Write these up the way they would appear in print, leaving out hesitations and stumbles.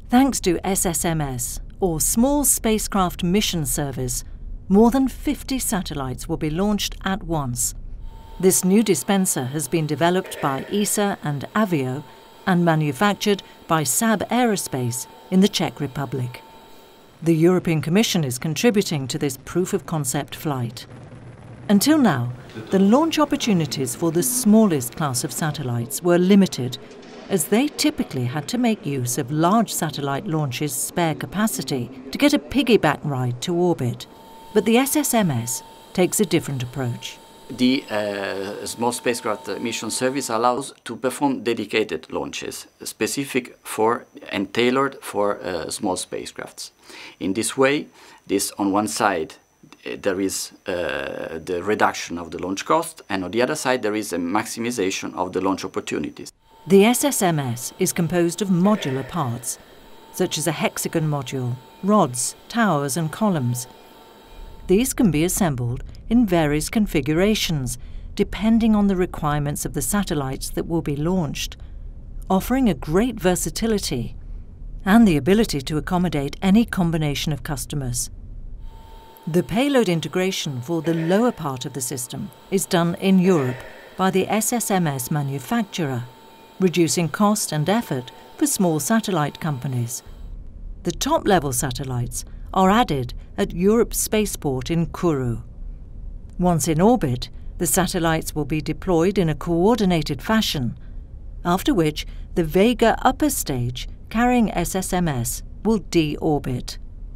Thanks to SSMS, or Small Spacecraft Mission Service, more than 50 satellites will be launched at once. This new dispenser has been developed by ESA and Avio and manufactured by SAB Aeropsace in the Czech Republic. The European Commission is contributing to this proof-of-concept flight. Until now, the launch opportunities for the smallest class of satellites were limited, as they typically had to make use of large satellite launches' spare capacity to get a piggyback ride to orbit. But the SSMS takes a different approach. The Small Spacecraft Mission Service allows to perform dedicated launches, specific for and tailored for small spacecrafts. In this way, on one side, there is the reduction of the launch cost, and on the other side, there is a maximization of the launch opportunities. The SSMS is composed of modular parts, such as a hexagon module, rods, towers and columns. These can be assembled in various configurations, depending on the requirements of the satellites that will be launched, offering a great versatility and the ability to accommodate any combination of customers. The payload integration for the lower part of the system is done in Europe by the SSMS manufacturer, reducing cost and effort for small satellite companies. The top-level satellites are added at Europe's Spaceport in Kourou. Once in orbit, the satellites will be deployed in a coordinated fashion, after which the Vega upper stage carrying SSMS will de-orbit.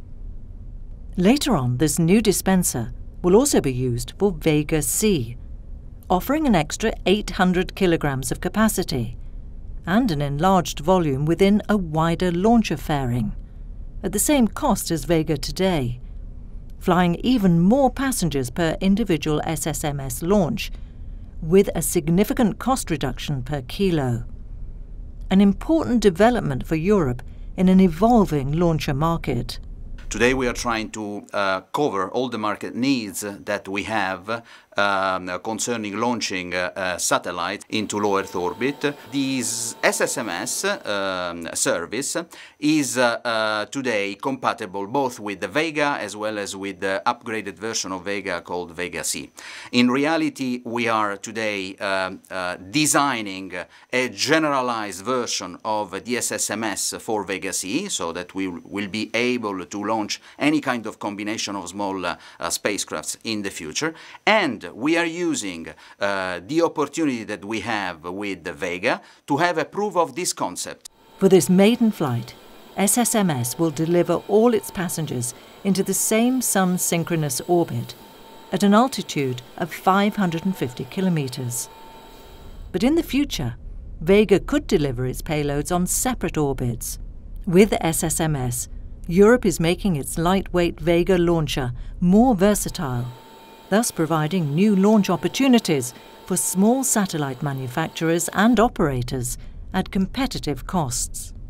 Later on, this new dispenser will also be used for Vega C, offering an extra 800 kilograms of capacity and an enlarged volume within a wider launcher fairing, at the same cost as Vega today, flying even more passengers per individual SSMS launch, with a significant cost reduction per kilo. An important development for Europe in an evolving launcher market. Today we are trying to cover all the market needs that we have concerning launching satellites into low Earth orbit. This SSMS service is today compatible both with the Vega as well as with the upgraded version of Vega called Vega C. In reality, we are today designing a generalized version of the SSMS for Vega C, so that we will be able to launch any kind of combination of small spacecrafts in the future. And we are using the opportunity that we have with the Vega to have a proof of this concept. For this maiden flight, SSMS will deliver all its passengers into the same Sun-synchronous orbit at an altitude of 550 kilometers. But in the future, Vega could deliver its payloads on separate orbits. With SSMS, Europe is making its lightweight Vega launcher more versatile, thus providing new launch opportunities for small satellite manufacturers and operators at competitive costs.